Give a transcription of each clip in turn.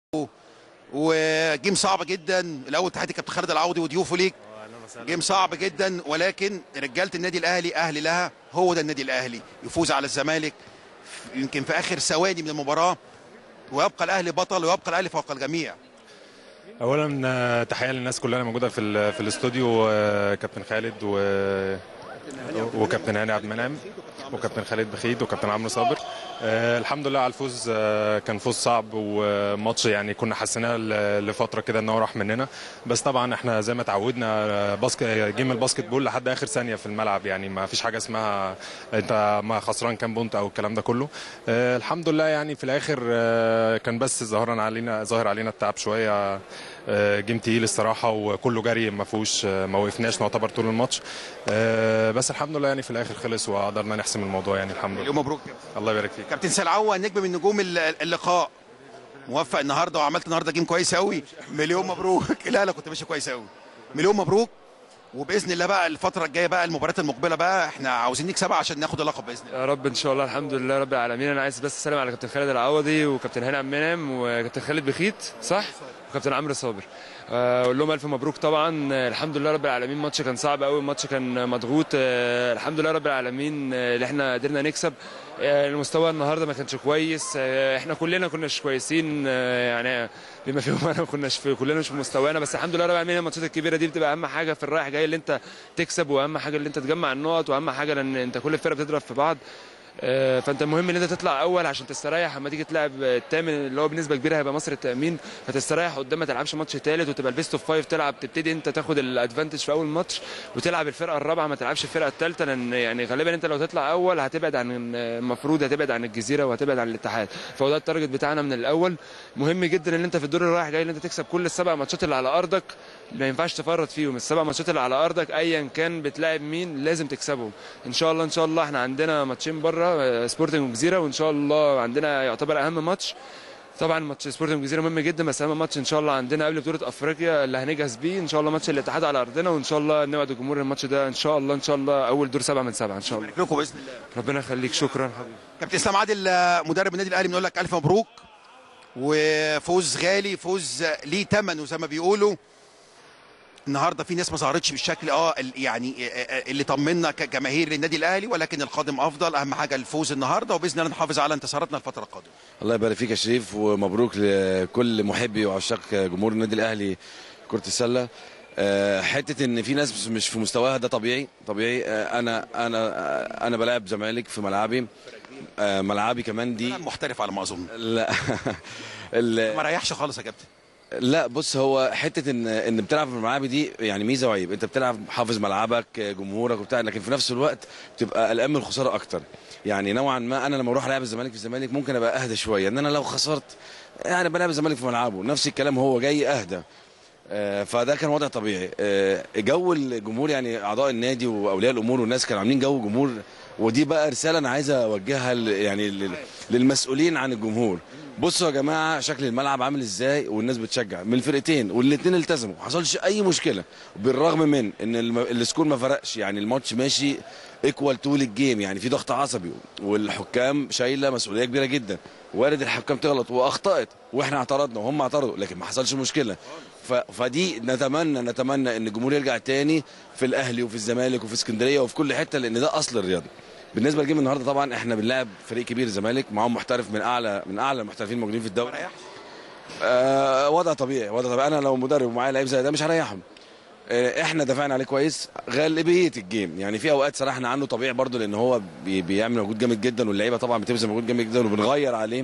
وجيم صعب جدا. الاول تحياتي كابتن خالد العوضي وضيوفه ليك. جيم صعب جدا، ولكن رجاله النادي الاهلي اهل لها. هو ده النادي الاهلي، يفوز على الزمالك يمكن في اخر ثواني من المباراه، ويبقى الاهلي بطل، ويبقى الاهلي فوق الجميع. اولا تحيه للناس كلها موجوده في الاستوديو، كابتن خالد وكابتن هاني عبد المنعم وكابتن خالد بخيت وكابتن عمرو صابر. الحمد لله على الفوز. كان فوز صعب وماتش يعني كنا حسيناه لفتره كده ان هو راح مننا، بس طبعا احنا زي ما اتعودنا جيم الباسكت بول لحد اخر ثانيه في الملعب، يعني ما فيش حاجه اسمها انت ما خسران كام بونت او الكلام ده كله. الحمد لله يعني في الاخر كان بس ظاهر علينا التعب شويه. جيم تقيل الصراحه وكله جري، ما وقفناش نعتبر طول الماتش، بس الحمد لله يعني في الاخر خلص وقدرنا نحسم الموضوع يعني الحمد لله. مبروك. الله يبارك فيك. كابتن سلعوه نجم من نجوم اللقاء، موفق النهارده وعملت النهارده جيم كويس قوي. مليون مبروك. لا كنت ماشي كويس قوي. مليون مبروك، وباذن الله بقى الفتره الجايه بقى المباريات المقبله بقى احنا عاوزين نكسبها عشان ناخد اللقب باذن الله. يا رب ان شاء الله. الحمد لله رب العالمين. انا عايز بس اسلم على كابتن خالد العوضي وكابتن هاني عبد المنعم وكابتن خالد بخيت، صح؟ وكابتن عمرو صابر. اقول لهم الف مبروك طبعا. الحمد لله رب العالمين. الماتش كان صعب قوي، الماتش كان مضغوط. الحمد لله رب العالمين اللي احنا قدرنا نكسب. المستوى النهارده ما كانش كويس، احنا كلنا كناش كويسين، يعني بما فيهم انا كلنا مش في مستوانا، بس الحمد لله رب العالمين. الماتشات الكبيره دي بتبقى اهم حاجه في الرايح جاي اللي انت تكسب، واهم حاجه اللي انت تجمع النقط، واهم حاجه لان انت كل الفرق بتضرب في بعض. فانت المهم ان انت تطلع اول عشان تستريح اما تيجي تلعب الثامن اللي هو بنسبه كبيره هيبقى مصر التامين، فتستريح قدام ما تلعبش ماتش ثالث وتبقى البيست اوف 5 تلعب، تبتدي انت تاخد الادفانتج في اول ماتش وتلعب الفرقه الرابعه ما تلعبش الفرقه الثالثه، لان يعني غالبا انت لو تطلع اول هتبعد عن المفروض هتبعد عن الجزيره وهتبعد عن الاتحاد، فهو ده التارجت بتاعنا من الاول. مهم جدا ان انت في الدور الرايح جاي ان انت تكسب كل السبع ماتشات اللي على ارضك، ما ينفعش تفرط فيهم. السبع ماتشات اللي على ارضك ايا كان بتلاعب مين لازم تكسبهم ان شاء الله. ان شاء الله احنا عندنا ماتشين بره سبورتنج والجزيره، وان شاء الله عندنا يعتبر اهم ماتش طبعا ماتش سبورتنج والجزيره مهم جدا، بس اهم ماتش ان شاء الله عندنا قبل بطوله افريقيا اللي هنجهز بيه ان شاء الله ماتش الاتحاد على ارضنا، وان شاء الله نوعد الجمهور الماتش ده ان شاء الله اول دور 7 من 7 ان شاء الله. لكم باذن الله. ربنا يخليك. شكرا حبيبي. كابتن اسلام عادل مدرب النادي الاهلي بنقول لك الف مبروك، وفوز غالي، فوز ليه ثمن وزي ما بيقولوا. النهارده في ناس ما ظهرتش بالشكل يعني اللي طمنا كجماهير للنادي الاهلي، ولكن القادم افضل. اهم حاجه الفوز النهارده، وباذن الله نحافظ على انتصاراتنا الفتره القادمه. الله يبارك فيك يا شريف، ومبروك لكل محبي وعشاق جمهور النادي الاهلي كره السله. حته ان في ناس مش في مستواها ده طبيعي. انا بلاعب زمالك في ملعبي كمان دي محترف على ما اظن. لا ما ريحش خالص يا كابتن. لا بص، هو حته ان بتلعب في ملعبي دي يعني ميزه وعيب. انت بتلعب حافظ ملعبك جمهورك وبتاع، لكن في نفس الوقت بتبقى قلقان من الخساره اكتر. يعني نوعا ما انا لما اروح العب الزمالك في الزمالك ممكن ابقى اهدى شويه، ان انا لو خسرت يعني بلعب الزمالك في ملعبه نفس الكلام، هو جاي اهدى. فده كان وضع طبيعي. جو الجمهور يعني اعضاء النادي واولياء الامور والناس كانوا عاملين جو جمهور، ودي بقى رساله انا عايز اوجهها يعني للمسؤولين عن الجمهور. بصوا يا جماعه شكل الملعب عامل ازاي، والناس بتشجع من الفرقتين والاثنين التزموا، ما حصلش اي مشكله بالرغم من ان السكور ما فرقش. يعني الماتش ماشي ايكوال طول الجيم، يعني في ضغط عصبي والحكام شايله مسؤوليه كبيره جدا. وارد الحكام تغلط واخطات واحنا اعترضنا وهم اعترضوا، لكن ما حصلش مشكله. فدي نتمنى ان الجمهور يرجع تاني في الاهلي وفي الزمالك وفي اسكندريه وفي كل حته، لان ده اصل الرياضه. بالنسبه لجيم النهارده طبعا احنا بنلعب فريق كبير الزمالك، معاهم محترف من اعلى المحترفين الموجودين في الدوري. وضع طبيعي. انا لو مدرب ومعايا لعيب زي ده مش هريحهم. احنا دفعنا عليه كويس غالبيه الجيم، يعني في اوقات سرحنا عنه طبيعي برضو، لان هو بيعمل مجهود جامد جدا، واللعيبه طبعا بتبذل مجهود جامد جدا وبنغير عليه.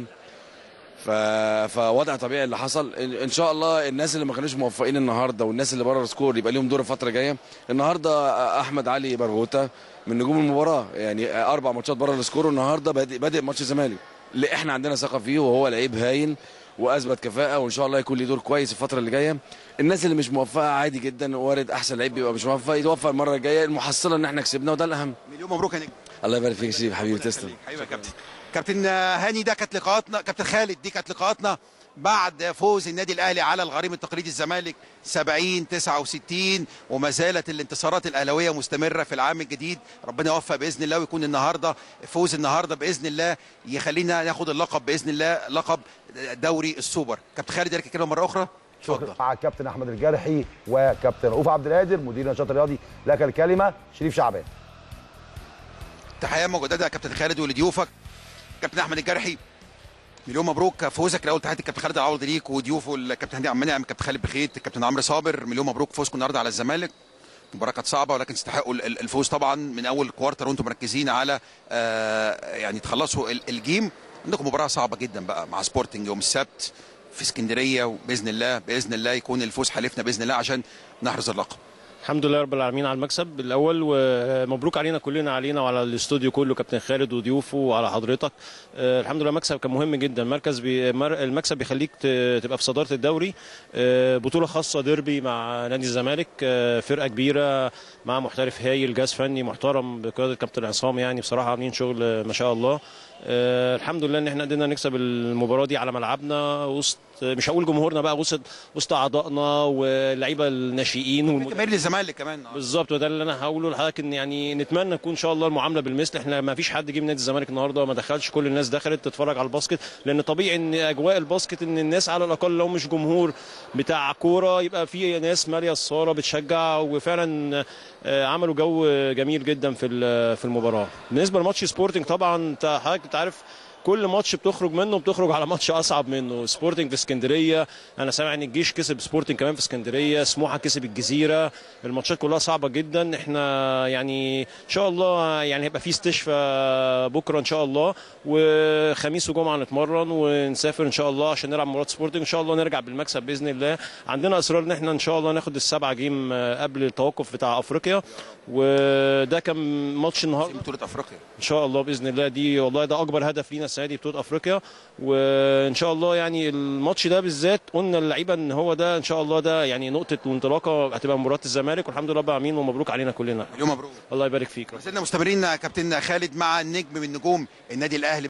فوضع طبيعي اللي حصل. ان شاء الله الناس اللي ما كانوش موفقين النهارده والناس اللي بره السكور يبقى ليهم دور الفتره الجايه. النهارده احمد علي برغوثه من نجوم المباراه، يعني 4 ماتشات بره السكور، والنهارده بادئ ماتش الزمالك اللي احنا عندنا ثقه فيه، وهو لعيب هاين واثبت كفاءه، وان شاء الله يكون له دور كويس الفتره اللي جايه. الناس اللي مش موفقه عادي جدا، وارد احسن لعيب بيبقى مش موفق يتوفق المره الجايه. المحصله ان احنا كسبنا وده الاهم. مليون مبروك يا نجم. الله يبارك فيك يا شريف حبيبي، تسلم حبيبي يا كابتن. كابتن هاني، ده كانت لقاءاتنا. كابتن خالد، دي كانت لقاءاتنا بعد فوز النادي الاهلي على الغريم التقليدي الزمالك 70-69، وما زالت الانتصارات الاهلاويه مستمره في العام الجديد. ربنا يوفق باذن الله، ويكون النهارده فوز النهارده باذن الله يخلينا ناخد اللقب باذن الله، لقب دوري السوبر. كابتن خالد لك كلمه مره اخرى. شكرا مع الكابتن احمد الجرحي وكابتن رؤوف عبد القادر مدير النشاط الرياضي. لك الكلمه شريف شعبان. تحيه مجدده يا كابتن خالد ولضيوفك. كابتن احمد الجرحي، مليون مبروك فوزك الاول. تحيه الكابتن خالد العوضي ليك وضيوفه الكابتن هاني عبد المنعم، الكابتن خالد بخيت، الكابتن عمرو صابر. مليون مبروك فوزكم النهارده على الزمالك. المباراه كانت صعبه ولكن تستحقوا الفوز طبعا من اول كوارتر وانتم مركزين على يعني تخلصوا الجيم. عندكم مباراه صعبه جدا بقى مع سبورتنج يوم السبت في اسكندريه، وباذن الله باذن الله يكون الفوز حليفنا باذن الله عشان نحرز اللقب. الحمد لله رب العالمين على المكسب الاول، ومبروك علينا كلنا، علينا وعلى الاستوديو كله، كابتن خالد وضيوفه وعلى حضرتك. الحمد لله مكسب كان مهم جدا. المكسب بيخليك تبقى في صداره الدوري. بطوله خاصه ديربي مع نادي الزمالك، فرقه كبيره مع محترف هايل، جهاز فني محترم بقياده كابتن عصام، يعني بصراحه عاملين شغل ما شاء الله. الحمد لله ان احنا قدرنا نكسب المباراه دي على ملعبنا، وسط مش هقول جمهورنا بقى، وسط اعضائنا واللعيبه الناشئين جماهير الزمالك كمان. بالظبط، وده اللي انا هقوله لحضرتك، ان يعني نتمنى تكون ان شاء الله المعامله بالمثل. احنا ما فيش حد جه من نادي الزمالك النهارده ما دخلش، كل الناس دخلت تتفرج على الباسكت، لان طبيعي ان اجواء الباسكت ان الناس على الاقل لو مش جمهور بتاع كوره يبقى في ناس ماليه الصاله بتشجع، وفعلا عملوا جو جميل جدا في المباراه. بالنسبه لماتش سبورتنج طبعا انت حضرتك عارف كل ماتش بتخرج منه بتخرج على ماتش اصعب منه. سبورتنج في اسكندريه، انا سامع ان الجيش كسب سبورتنج كمان في اسكندريه، سموحه كسب الجزيره، الماتشات كلها صعبه جدا. احنا يعني ان شاء الله يعني هيبقى في استشفاء بكره ان شاء الله، وخميس وجمعه نتمرن ونسافر ان شاء الله عشان نلعب مباراه سبورتنج، ان شاء الله نرجع بالمكسب باذن الله. عندنا اصرار ان احنا ان شاء الله ناخد ال7 جيم قبل التوقف بتاع افريقيا، وده كان ماتش النهارده بطوله افريقيا ان شاء الله باذن الله. دي والله ده اكبر هدف لينا السنه دي، بطوله افريقيا. وان شاء الله يعني الماتش ده بالذات قلنا للعيبه ان هو ده ان شاء الله ده يعني نقطه الانطلاقه هتبقى مباراه الزمالك، والحمد لله رب العالمين، ومبروك علينا كلنا. اليوم مبروك. الله يبارك فيك. ما زلنا مستمرين كابتن خالد مع النجم من نجوم النادي الاهلي